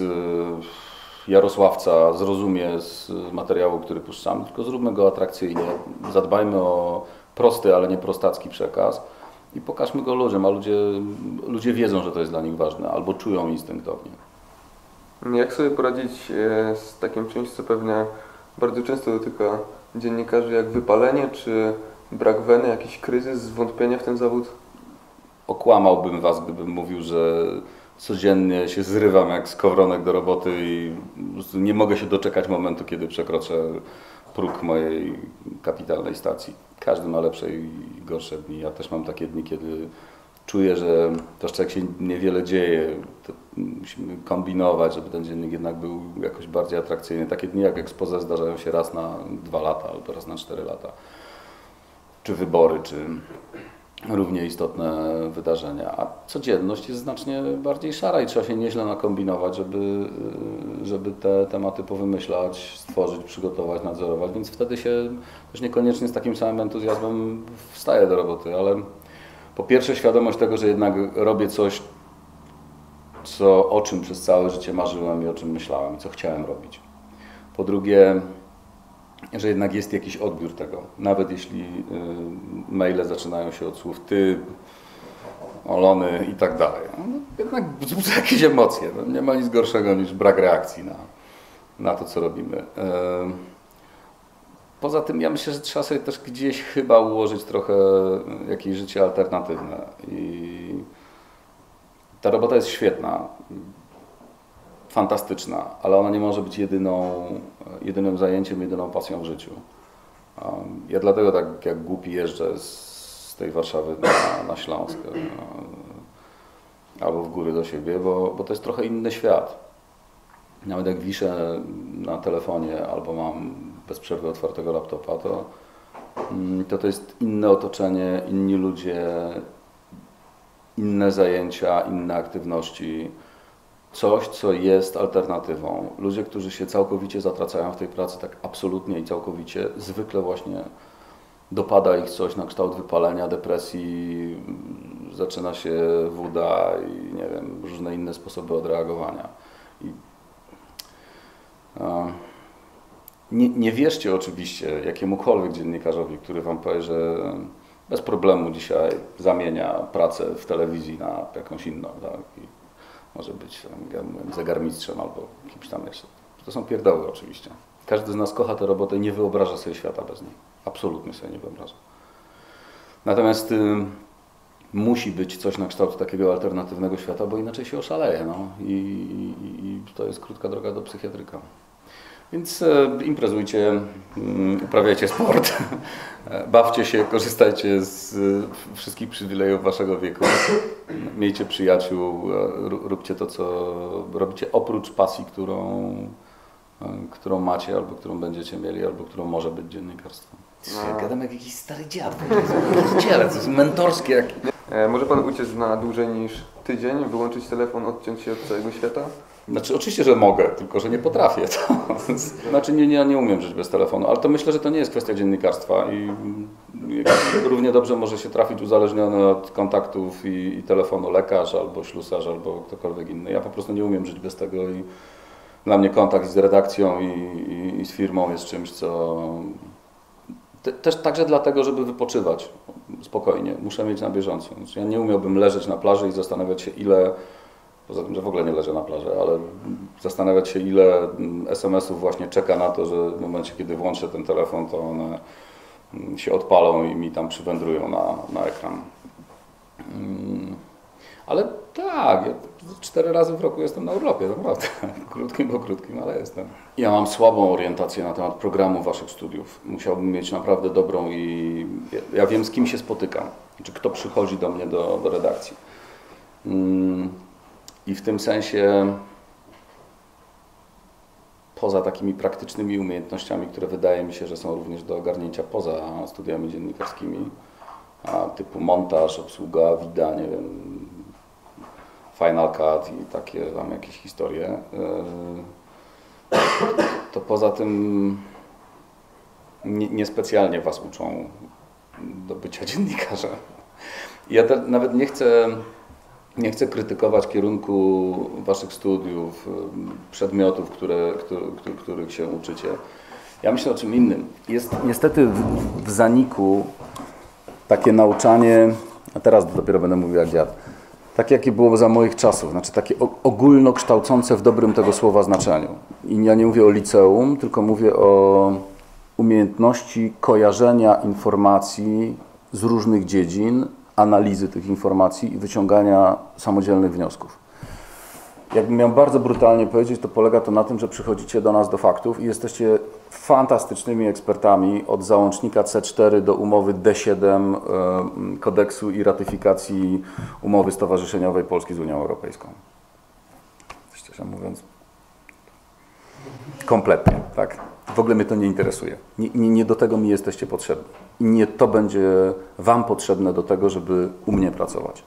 Jarosławca zrozumie z materiału, który puszczamy, tylko zróbmy go atrakcyjnie, zadbajmy o prosty, ale nie prostacki przekaz i pokażmy go ludziom, a ludzie, ludzie wiedzą, że to jest dla nich ważne, albo czują instynktownie. Jak sobie poradzić z takim czymś, co pewnie bardzo często dotyka dziennikarzy, jak wypalenie, czy brak weny, jakiś kryzys, zwątpienie w ten zawód? Okłamałbym was, gdybym mówił, że codziennie się zrywam jak skowronek do roboty i nie mogę się doczekać momentu, kiedy przekroczę próg mojej kapitalnej stacji. Każdy ma lepsze i gorsze dni. Ja też mam takie dni, kiedy czuję, że to jeszcze jak się niewiele dzieje, to musimy kombinować, żeby ten dziennik jednak był jakoś bardziej atrakcyjny. Takie dni jak expose zdarzają się raz na dwa lata albo raz na cztery lata. Czy wybory, czy równie istotne wydarzenia. A codzienność jest znacznie bardziej szara i trzeba się nieźle nakombinować, żeby, żeby te tematy powymyślać, stworzyć, przygotować, nadzorować. Więc wtedy się też niekoniecznie z takim samym entuzjazmem wstaje do roboty, ale po pierwsze świadomość tego, że jednak robię coś, co, o czym przez całe życie marzyłem i o czym myślałem i co chciałem robić. Po drugie, że jednak jest jakiś odbiór tego. Nawet jeśli y, maile zaczynają się od słów ty, olony i tak dalej. No, jednak wzbudza jakieś emocje. No, nie ma nic gorszego niż brak reakcji na, na to, co robimy. Y, Poza tym ja myślę, że trzeba sobie też gdzieś chyba ułożyć trochę jakieś życie alternatywne. I ta robota jest świetna, fantastyczna, ale ona nie może być jedyną, jedynym zajęciem, jedyną pasją w życiu. Ja dlatego tak jak głupi jeżdżę z tej Warszawy na, na Śląsk albo w góry do siebie, bo, bo to jest trochę inny świat. Nawet jak wiszę na telefonie albo mam bez przerwy otwartego laptopa, to, to to jest inne otoczenie, inni ludzie, inne zajęcia, inne aktywności. Coś, co jest alternatywą. Ludzie, którzy się całkowicie zatracają w tej pracy, tak absolutnie i całkowicie, zwykle właśnie dopada ich coś na kształt wypalenia, depresji, zaczyna się wóda i nie wiem, różne inne sposoby odreagowania. I, a, nie, nie wierzcie oczywiście jakiemukolwiek dziennikarzowi, który wam powie, że bez problemu dzisiaj zamienia pracę w telewizji na jakąś inną. Tak? I może być ja mówię, zegarmistrzem albo kimś tam jeszcze. To są pierdoły oczywiście. Każdy z nas kocha tę robotę i nie wyobraża sobie świata bez niej. Absolutnie sobie nie wyobraża. Natomiast y, musi być coś na kształt takiego alternatywnego świata, bo inaczej się oszaleje. No. I, i, i to jest krótka droga do psychiatryka. Więc e, imprezujcie, um, uprawiajcie sport, bawcie się, korzystajcie z e, wszystkich przywilejów waszego wieku, miejcie przyjaciół, e, róbcie to, co robicie oprócz pasji, którą, e, którą macie, albo którą będziecie mieli, albo którą może być dziennikarstwo. No. Gadam jak jakiś stary dziad, to jest mentorskie. Jak... E, może pan uciec na dłużej niż tydzień, wyłączyć telefon, odciąć się od całego świata? Znaczy oczywiście, że mogę, tylko że nie potrafię. To, znaczy nie, nie, nie umiem żyć bez telefonu, ale to myślę, że to nie jest kwestia dziennikarstwa i równie dobrze może się trafić uzależniony od kontaktów i, i telefonu lekarz albo ślusarz albo ktokolwiek inny. Ja po prostu nie umiem żyć bez tego i dla mnie kontakt z redakcją i, i, i z firmą jest czymś, co te, też także dlatego, żeby wypoczywać spokojnie, muszę mieć na bieżąco. Znaczy, ja nie umiałbym leżeć na plaży i zastanawiać się, ile, poza tym, że w ogóle nie leżę na plaży, ale zastanawiać się, ile es em esów właśnie czeka na to, że w momencie, kiedy włączę ten telefon, to one się odpalą i mi tam przywędrują na, na ekran. Ale tak, ja cztery razy w roku jestem na urlopie, naprawdę. Krótkim, bo krótkim, ale jestem. Ja mam słabą orientację na temat programu waszych studiów. Musiałbym mieć naprawdę dobrą i... Ja wiem, z kim się spotykam, czy kto przychodzi do mnie do, do redakcji. I w tym sensie, poza takimi praktycznymi umiejętnościami, które wydaje mi się, że są również do ogarnięcia poza studiami dziennikarskimi, a typu montaż, obsługa, wida, nie wiem, Final Cut i takie tam jakieś historie, to poza tym niespecjalnie was uczą do bycia dziennikarzem. Ja nawet nie chcę, nie chcę krytykować kierunku waszych studiów, przedmiotów, które, które, których się uczycie. Ja myślę o czym innym. Jest niestety w, w zaniku takie nauczanie, a teraz dopiero będę mówił jak dziad, takie jakie było za moich czasów, znaczy takie ogólnokształcące w dobrym tego słowa znaczeniu. I ja nie mówię o liceum, tylko mówię o umiejętności kojarzenia informacji z różnych dziedzin, analizy tych informacji i wyciągania samodzielnych wniosków. Jakbym miał bardzo brutalnie powiedzieć, to polega to na tym, że przychodzicie do nas do faktów i jesteście fantastycznymi ekspertami od załącznika C cztery do umowy D siedem kodeksu i ratyfikacji umowy stowarzyszeniowej Polski z Unią Europejską. Szczerze mówiąc, kompletnie, tak? W ogóle mnie to nie interesuje. Nie, nie, nie do tego mi jesteście potrzebni. I nie to będzie wam potrzebne do tego, żeby u mnie pracować.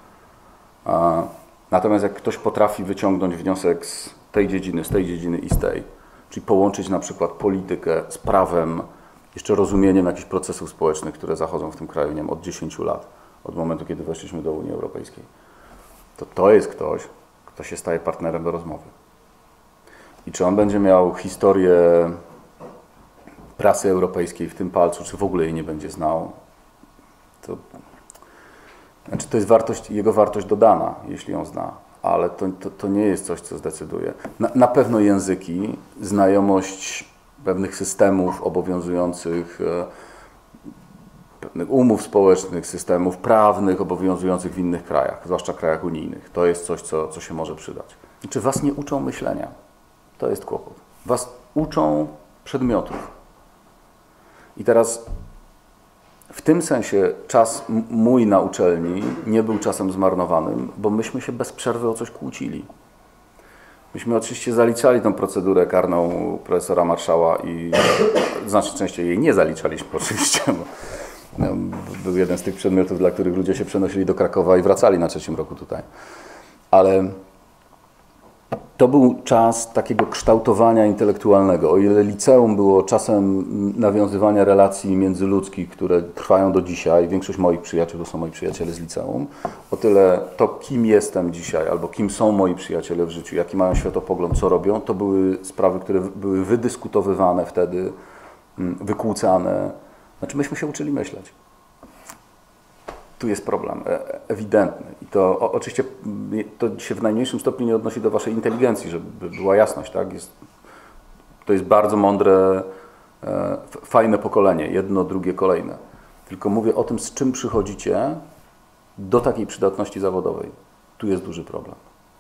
A, natomiast jak ktoś potrafi wyciągnąć wniosek z tej dziedziny, z tej dziedziny i z tej, czyli połączyć na przykład politykę z prawem, jeszcze rozumieniem jakichś procesów społecznych, które zachodzą w tym kraju, nie wiem, od dziesięciu lat, od momentu, kiedy weszliśmy do Unii Europejskiej, to to jest ktoś, kto się staje partnerem do rozmowy. I czy on będzie miał historię prasy europejskiej w tym palcu, czy w ogóle jej nie będzie znał, to, znaczy to jest wartość, jego wartość dodana, jeśli ją zna, ale to, to, to nie jest coś, co zdecyduje. Na, na pewno języki, znajomość pewnych systemów obowiązujących, e, pewnych umów społecznych, systemów prawnych obowiązujących w innych krajach, zwłaszcza krajach unijnych. To jest coś, co, co się może przydać. Czy was nie uczą myślenia? To jest kłopot. Was uczą przedmiotów. I teraz w tym sensie czas mój na uczelni nie był czasem zmarnowanym, bo myśmy się bez przerwy o coś kłócili. Myśmy oczywiście zaliczali tą procedurę karną profesora Marszała i znacznie częściej jej nie zaliczaliśmy oczywiście, bo no, był jeden z tych przedmiotów, dla których ludzie się przenosili do Krakowa i wracali na trzecim roku tutaj. Ale to był czas takiego kształtowania intelektualnego. O ile liceum było czasem nawiązywania relacji międzyludzkich, które trwają do dzisiaj, większość moich przyjaciół to są moi przyjaciele z liceum, o tyle to, kim jestem dzisiaj, albo kim są moi przyjaciele w życiu, jaki mają światopogląd, co robią, to były sprawy, które były wydyskutowywane wtedy, wykłócane. Znaczy myśmy się uczyli myśleć. Tu jest problem, ewidentny. I to o, oczywiście to się w najmniejszym stopniu nie odnosi do waszej inteligencji, żeby była jasność, tak? Jest, to jest bardzo mądre, e, fajne pokolenie, jedno, drugie, kolejne. Tylko mówię o tym, z czym przychodzicie do takiej przydatności zawodowej. Tu jest duży problem.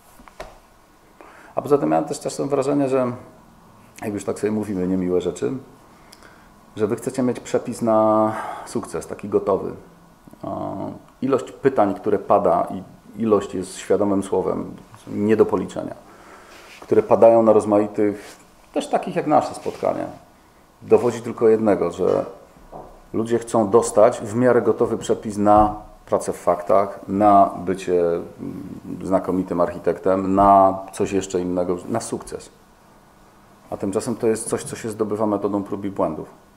A poza tym miałem też czasem wrażenie, że jak już tak sobie mówimy niemiłe rzeczy, że wy chcecie mieć przepis na sukces, taki gotowy. Ilość pytań, które pada i ilość jest świadomym słowem, nie do policzenia, które padają na rozmaitych, też takich jak nasze spotkania, dowodzi tylko jednego, że Ludzie chcą dostać w miarę gotowy przepis na pracę w faktach, na bycie znakomitym architektem, na coś jeszcze innego, na sukces. A tymczasem to jest coś, co się zdobywa metodą prób i błędów.